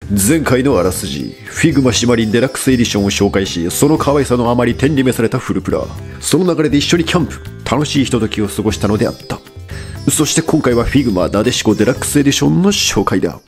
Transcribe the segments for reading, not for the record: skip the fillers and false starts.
前回のあらすじ、フィグマシマリンデラックスエディションを紹介し、その可愛さのあまり天に召されたフルプラ。その流れで一緒にキャンプ、楽しいひとときを過ごしたのであった。そして今回はフィグマなでしこデラックスエディションの紹介だ。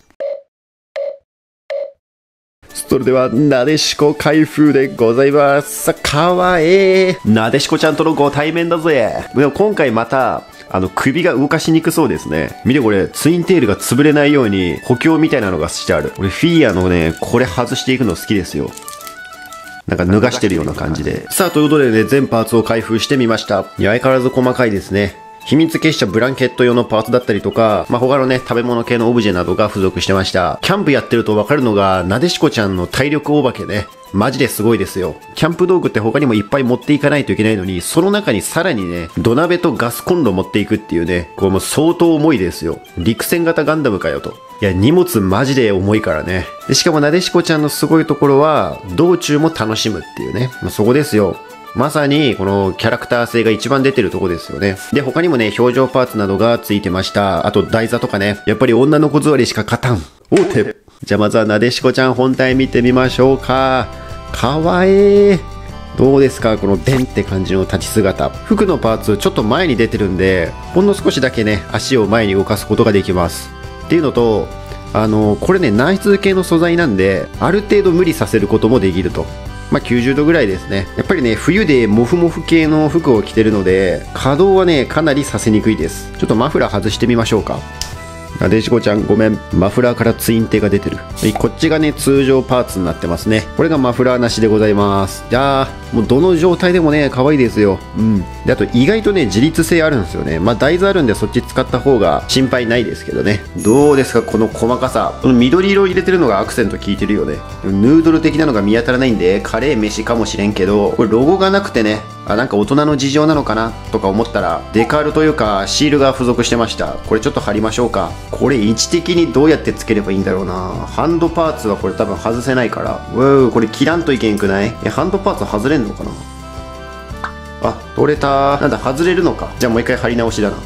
それではなでしこ開封でございます。さあ、かわいいなでしこちゃんとのご対面だぜ。でも今回また首が動かしにくそうですね。見てこれ、ツインテールが潰れないように補強みたいなのがしてある。俺フィギュアのね、これ外していくの好きですよ。なんか脱がしてるような感じで。さあ、ということでね、全パーツを開封してみました。いや、相変わらず細かいですね。秘密結社ブランケット用のパーツだったりとか、他のね、食べ物系のオブジェなどが付属してました。キャンプやってるとわかるのが、なでしこちゃんの体力お化けね。マジですごいですよ。キャンプ道具って他にもいっぱい持っていかないといけないのに、その中にさらにね、土鍋とガスコンロ持っていくっていうね、これもう相当重いですよ。陸戦型ガンダムかよと。いや、荷物マジで重いからね。でしかもなでしこちゃんのすごいところは、道中も楽しむっていうね。そこですよ。まさに、このキャラクター性が一番出てるとこですよね。で、他にもね、表情パーツなどがついてました。あと、台座とかね。やっぱり女の子座りしか勝たん。大手。じゃあまずはなでしこちゃん本体見てみましょうか。かわいい。どうですかこのデンって感じの立ち姿。服のパーツちょっと前に出てるんで、ほんの少しだけね、足を前に動かすことができます。っていうのと、これね、内室系の素材なんで、ある程度無理させることもできると。90度ぐらいですね。やっぱりね、冬でモフモフ系の服を着てるので、稼働はね、かなりさせにくいです。ちょっとマフラー外してみましょうか。なでしこちゃんごめん。マフラーからツインテが出てる。こっちがね、通常パーツになってますね。これがマフラーなしでございます。じゃあ、もうどの状態でもね、可愛いですよ。うん。で、あと意外とね、自立性あるんですよね。台座あるんでそっち使った方が心配ないですけどね。どうですかこの細かさ。この緑色を入れてるのがアクセント効いてるよね。ヌードル的なのが見当たらないんで、カレー飯かもしれんけど、これロゴがなくてね、なんか大人の事情なのかなとか思ったら、デカールというかシールが付属してました。これちょっと貼りましょうか。これ位置的にどうやってつければいいんだろうな。ハンドパーツはこれ多分外せないから。これ切らんといけんくない？ハンドパーツ外れんのかな？あ、取れたー。なんだ、外れるのか。じゃあもう一回貼り直しだな。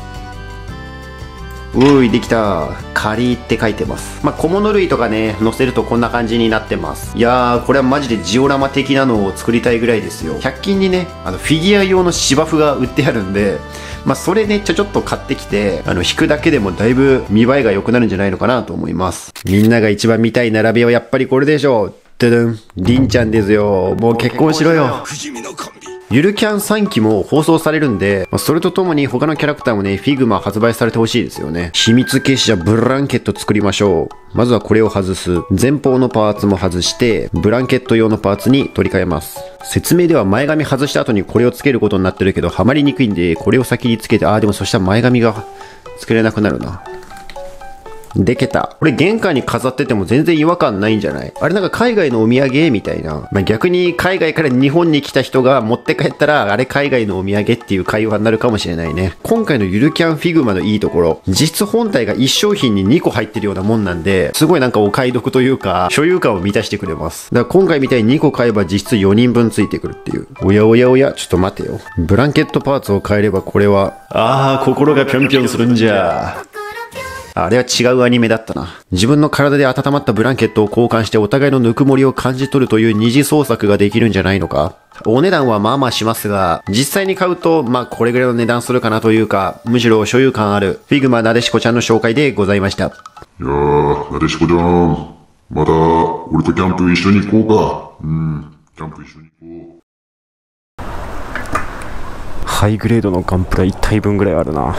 できた。仮って書いてます。小物類とかね、載せるとこんな感じになってます。いやー、これはマジでジオラマ的なのを作りたいぐらいですよ。100均にね、フィギュア用の芝生が売ってあるんで、それね、ちょっと買ってきて、引くだけでもだいぶ見栄えが良くなるんじゃないのかなと思います。みんなが一番見たい並びはやっぱりこれでしょう。ドゥドゥン。りんちゃんですよ。もう結婚しろよ。ゆるキャン3期も放送されるんで、それとともに他のキャラクターもね、フィグマ発売されてほしいですよね。秘密結社ブランケット作りましょう。まずはこれを外す。前方のパーツも外して、ブランケット用のパーツに取り替えます。説明では前髪外した後にこれをつけることになってるけど、はまりにくいんで、これを先につけて、でもそしたら前髪がつけれなくなるな。でけた。これ玄関に飾ってても全然違和感ないんじゃない？あれなんか海外のお土産みたいな。逆に海外から日本に来た人が持って帰ったら、あれ海外のお土産っていう会話になるかもしれないね。今回のゆるキャンフィグマのいいところ、実質本体が1商品に2個入ってるようなもんなんで、すごいなんかお買い得というか、所有感を満たしてくれます。だから今回みたいに2個買えば実質4人分ついてくるっていう。おやおやおや、ちょっと待てよ。ブランケットパーツを変えればこれは、心がぴょんぴょんするんじゃ。あれは違うアニメだったな。自分の体で温まったブランケットを交換してお互いのぬくもりを感じ取るという二次創作ができるんじゃないのか。お値段はまあまあしますが、実際に買うとこれぐらいの値段するかなというか、むしろ所有感あるフィグマなでしこちゃんの紹介でございました。 いやー、なでしこちゃん、また俺とキャンプ一緒に行こうか。キャンプ一緒に行こう。 ハイグレードのガンプラ1体分ぐらいあるな。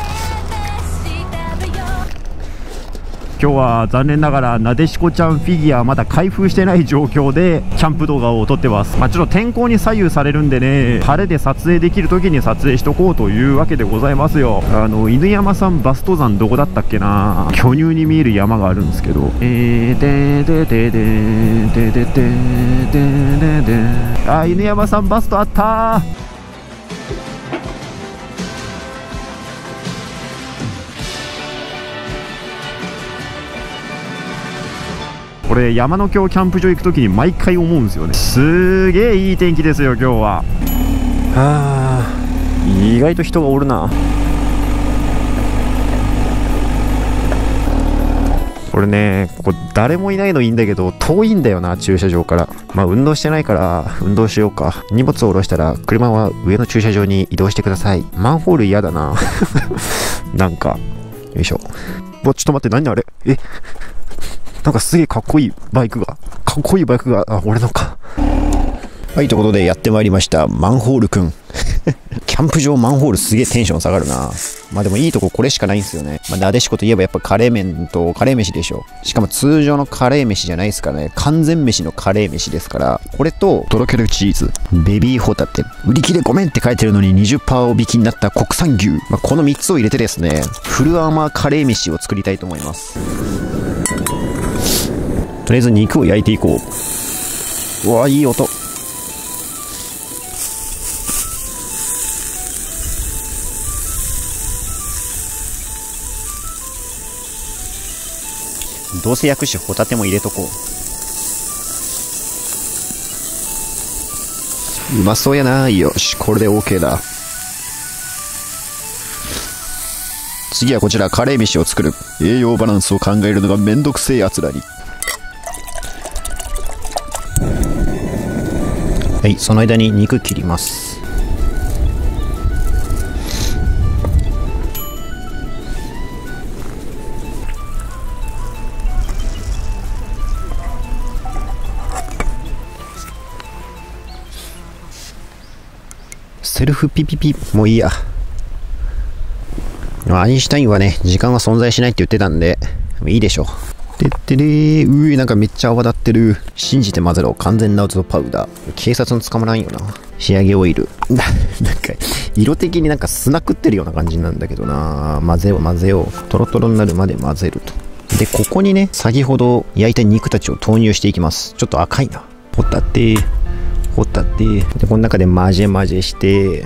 今日は残念ながらなでしこちゃんフィギュアまだ開封してない状況でキャンプ動画を撮ってます。ちょっと天候に左右されるんでね、晴れで撮影できる時に撮影しとこうというわけでございますよ。犬山さんバスト山どこだったっけな。巨乳に見える山があるんですけど、犬山さんバストあったー。これ山の京キャンプ場行く時に毎回思うんですよね。すげえいい天気ですよ今日は。意外と人がおるな。 これね、ここ誰もいないのいいんだけど、遠いんだよな、駐車場から。まあ、運動してないから、運動しようか。荷物を下ろしたら、車は上の駐車場に移動してください。マンホール嫌だな。なんか、よいしょ。ちょっと待って、何あれ？なんかすげえかっこいいバイクが。あ、俺のか。はい、ということでやってまいりました。マンホールくん。キャンプ場マンホールすげえテンション下がるな。まあでもいいとここれしかないんですよね。まあなでしこといえばやっぱカレー麺とカレー飯でしょ。しかも通常のカレー飯じゃないですからね。完全飯のカレー飯ですから。これと、とろけるチーズ、ベビーホタテ、売り切れごめんって書いてるのに 20% 引きになった国産牛。まあこの3つを入れてですね、フルアーマーカレー飯を作りたいと思います。とりあえず肉を焼いていこう。うわ、いい音。どうせ焼くしホタテも入れとこう。うまそうやな。よし、これで OK だ。次はこちらカレー飯を作る。栄養バランスを考えるのがめんどくせえやつらに。はい、その間に肉切ります。セルフピピピもういいや。アインシュタインはね、時間は存在しないって言ってたんで、いいでしょ。てってれー、なんかめっちゃ泡立ってる。信じて混ぜろ、完全なウトパウダー。警察に捕まらんよな。仕上げオイル。なんか、色的になんか砂食ってるような感じなんだけどな。混ぜよう。トロトロになるまで混ぜると。で、ここにね、先ほど焼いた肉たちを投入していきます。ちょっと赤いな。ホタテ。で、この中で混ぜして、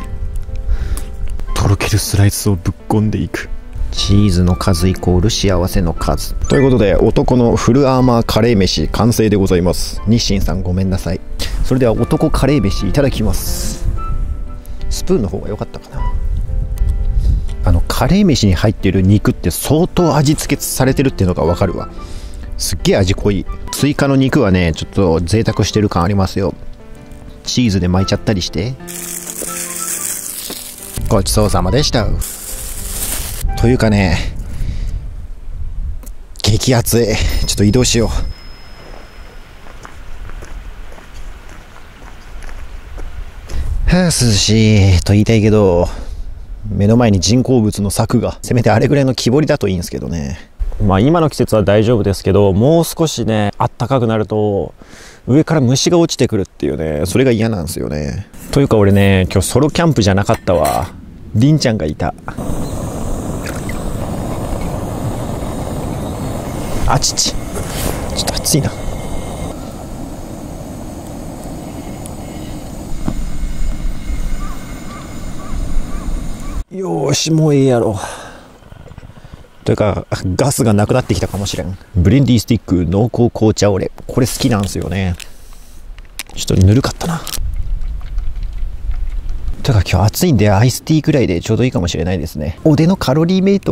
とろけるスライスをぶっこんでいく。チーズの数イコール幸せの数。ということで、男のフルアーマーカレー飯完成でございます。日清さんごめんなさい。それでは男カレー飯いただきます。スプーンの方が良かったかな。カレー飯に入ってる肉って相当味付けされてるっていうのがわかるわ。すっげえ味濃い。追加の肉はね、ちょっと贅沢してる感ありますよ。チーズで巻いちゃったりして。ごちそうさまでした。というかね、激熱い。ちょっと移動しよう。涼しいと言いたいけど、目の前に人工物の柵が、せめてあれぐらいの木彫りだといいんですけどね。まあ今の季節は大丈夫ですけど、もう少しね、暖かくなると、上から虫が落ちてくるっていうね、それが嫌なんですよね。というか俺ね、今日ソロキャンプじゃなかったわ。りんちゃんがいた。あちち。ちょっと暑いな。よーし、もういいやろ。というか、ガスがなくなってきたかもしれん。ブレンディースティック濃厚紅茶オレ。これ好きなんですよね。ちょっとぬるかったな。というか今日暑いんでアイスティーくらいでちょうどいいかもしれないですね。おでのカロリーメイト。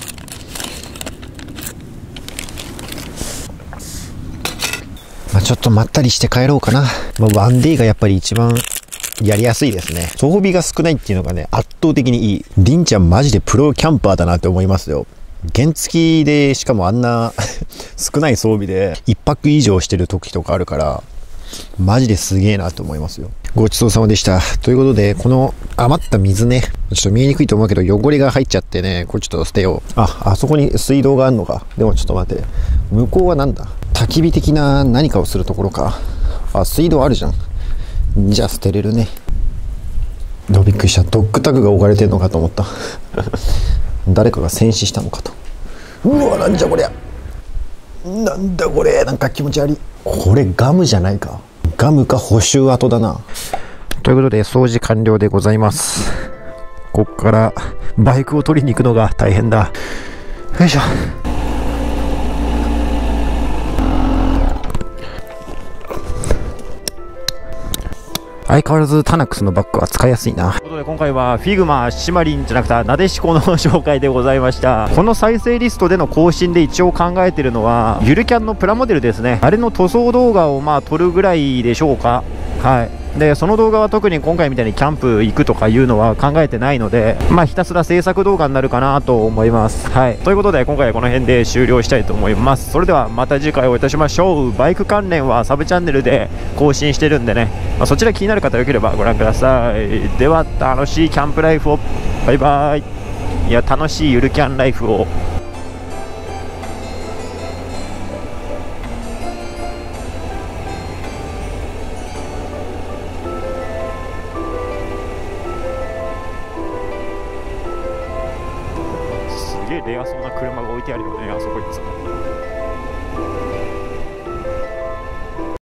まあちょっとまったりして帰ろうかな。まあワンデーがやっぱり一番やりやすいですね。装備が少ないっていうのがね、圧倒的にいい。りんちゃんマジでプロキャンパーだなって思いますよ。原付で、しかもあんな少ない装備で1泊以上してる時とかあるから、マジですげえなと思いますよ。ごちそうさまでした。ということで、この余った水ね、ちょっと見えにくいと思うけど汚れが入っちゃってね、これちょっと捨てよう。あそこに水道があるのか。でもちょっと待って。向こうはなんだ？焚き火的な何かをするところか。水道あるじゃん。じゃあ捨てれるね。びっくりした。ドッグタグが置かれてるのかと思った。誰かが戦死したのかと。うわ、なんじゃこりゃ。なんだこれ、なんか気持ち悪い。これガムじゃないか。ガムか補修跡だな。ということで掃除完了でございます。こっからバイクを取りに行くのが大変だ。よいしょ。 相変わらずタナックスのバッグは使いやすいな。ということで今回はフィグマ、シマリンじゃなくてなでしこの紹介でございました。この再生リストでの更新で一応考えてるのはゆるキャンのプラモデルですね。あれの塗装動画を撮るぐらいでしょうか。はい。でその動画は特に今回みたいにキャンプ行くとかいうのは考えてないので、ひたすら制作動画になるかなと思います。はい。ということで今回はこの辺で終了したいと思います。それではまた次回お会いいたしましょう。バイク関連はサブチャンネルで更新してるんでね、そちら気になる方よければご覧ください。では楽しいキャンプライフを。バイバイ。いや楽しいゆるキャンライフを。すげえレアそうな車が置いてあるよね、あそこいつも。